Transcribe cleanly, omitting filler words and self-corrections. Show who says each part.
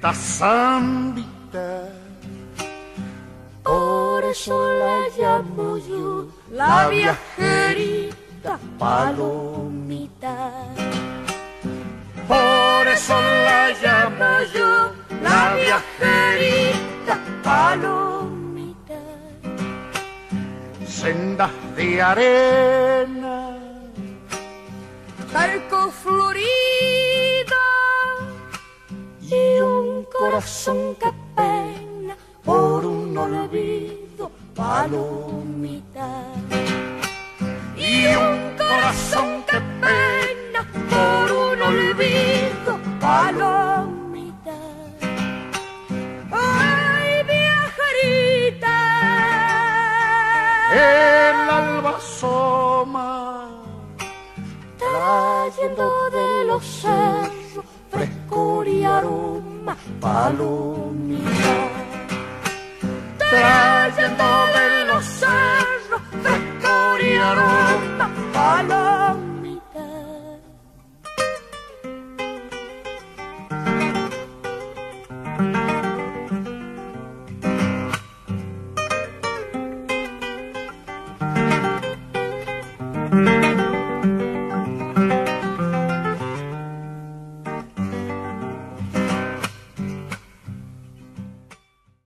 Speaker 1: la zambita. Por eso la llamo yo la viajerita palomita. Por eso la llamo yo la viajerita palomita. Sendas de arena, talco florido y un corazón que pena por un olvido, palomita. Y un corazón que pena por un olvido, palomita. Ay, viajerita, el alba asoma, trayendo de los cerros frescor y aroma, palomita. Trayendo de